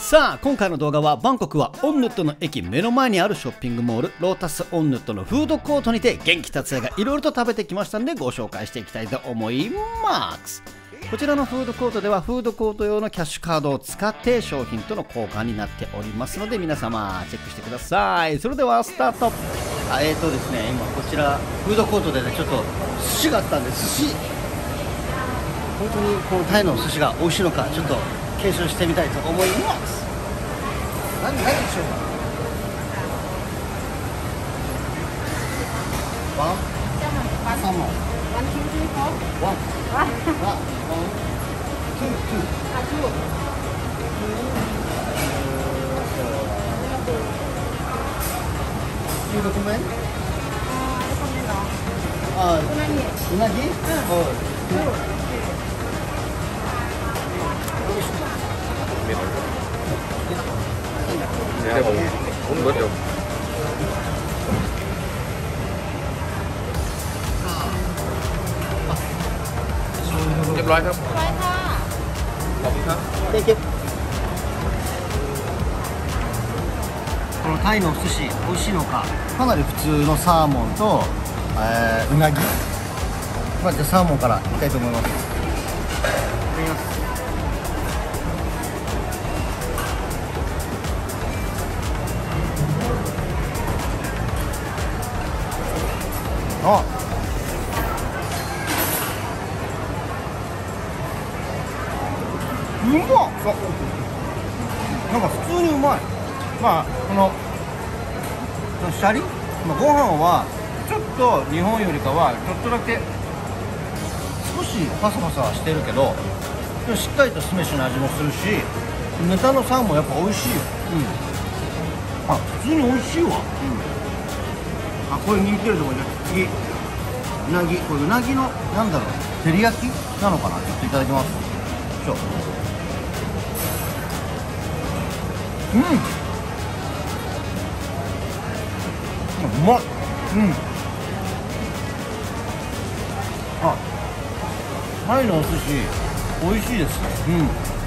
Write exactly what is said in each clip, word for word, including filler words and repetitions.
さあ今回の動画はバンコクはオンヌットの駅目の前にあるショッピングモールロータスオンヌットのフードコートにて元気達也がいろいろと食べてきましたのでご紹介していきたいと思います。こちらのフードコートではフードコート用のキャッシュカードを使って商品との交換になっておりますので皆様チェックしてください。それではスタート。あえーとですね今こちらフードコートでねちょっと寿司があったんで寿司本当にこのタイの寿司が美味しいのかちょっと検証してみたいと思います。何何でしょうか。ワンサーモンワンツーツーワンワンワンツーツー中国麺あうなぎうなぎ Dạ cũng cũng bớt được. Chép loại không? Loại ha. Không ha. Đây chứ. このタイの寿司美味しいのか。かなり普通のサーモンと、えー、うなぎ。まあじゃあサーモンからいきたいと思います。いただきます。あうまっ。なんか普通にうまい。まあこのシャリ、まあ、ご飯はちょっと日本よりかはちょっとだけ少しパサパサしてるけどでもしっかりと酢飯の味もするしネタのサーモンやっぱ美味しいよ。うん、あ普通に美味しいわ。うん、あこれ人気出ると思うね。次うなぎ、これうなぎのなんだろう照り焼きなのかな。ちょっといただきます。ちょうんうまっ。うんあタイのお寿司美味しいです。うん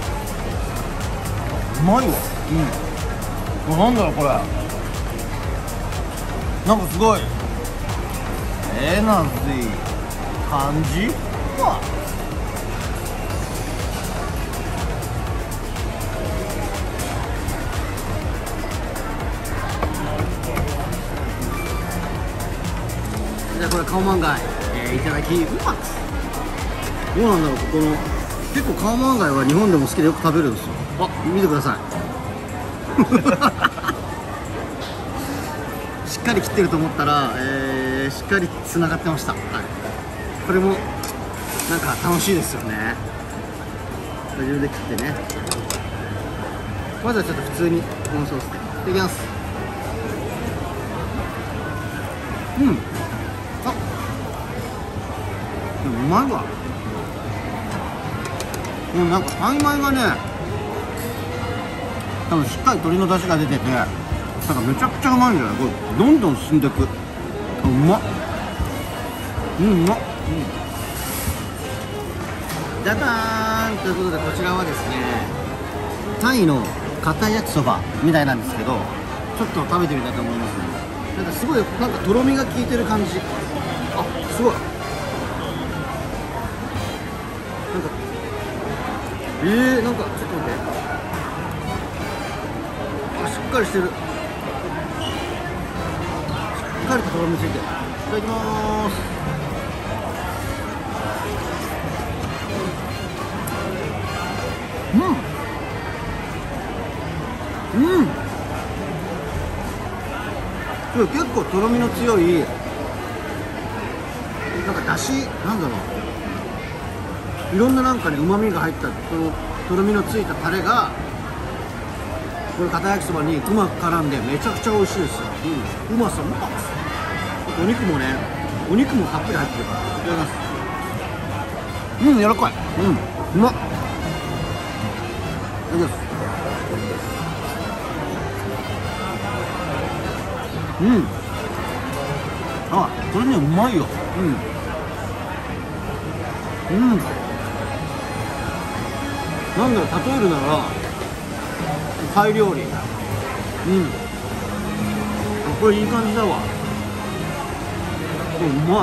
うまいわ。うんなんだろうこれなんかすごいえー、なんていい感じ。うわじゃあこれカオマンガイ、えー、いただきますどうなんだろう。ここの結構カオマンガイは日本でも好きでよく食べるんですよ。あ見てくださいしっかり切ってると思ったら、えー、しっかりつながってました、はい、これもなんか楽しいですよね。自分で切ってね。まずはちょっと普通にこのソースでいきます。うんあでもうまいわ。もうなんかタイ米がね多分しっかり鶏の出汁が出ててなんかめちゃくちゃうまいんじゃないこれ。どんどん進んでいく。うまっ。うんうまっ。じゃじゃーんということでこちらはですねタイの硬い焼きそばみたいなんですけどちょっと食べてみたいと思いますね。なんかすごいなんかとろみが効いてる感じ。あすごいなんかえー、なんかちょっと待ってあしっかりしてる。しっかりととろみついてる。いただきまーす。うんうんこれ結構とろみの強いなんかだしなんだろういろんななんかねうまみが入ったこのとろみのついたタレがこれ片焼きそばにうまく絡んでめちゃくちゃ美味しいですよ。うん、うまさうまっ。お肉もねお肉もたっぷり入ってるからいただきます。うん柔らかい。うんうまっ。いただきます。うんあこれねうまいよ。うんうんなんだろう例えるならタイ料理。うん、これいい感じだわ。うまい。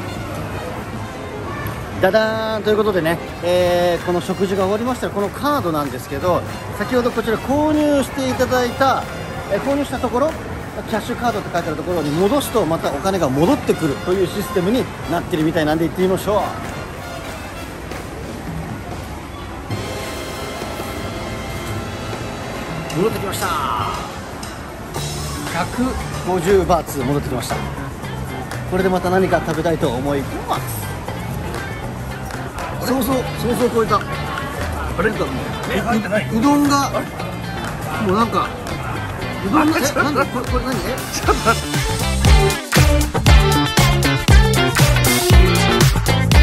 うん、ダダーンということでね、えーこの食事が終わりましたら、このカードなんですけど、先ほどこちら購入していただいた、えー購入したところ、キャッシュカードって書いてあるところに戻すとまたお金が戻ってくるというシステムになってるみたいなんで、行ってみましょう。戻ってきました。ひゃくごじゅうバーツ戻ってきました。これでまた何か食べたいと思います。そうそう、そうそう超えた。あれか、 え、入ってない。 うどんがもうなんかうどんが、え、なんだこれ、これ何？え、ちょっと待って。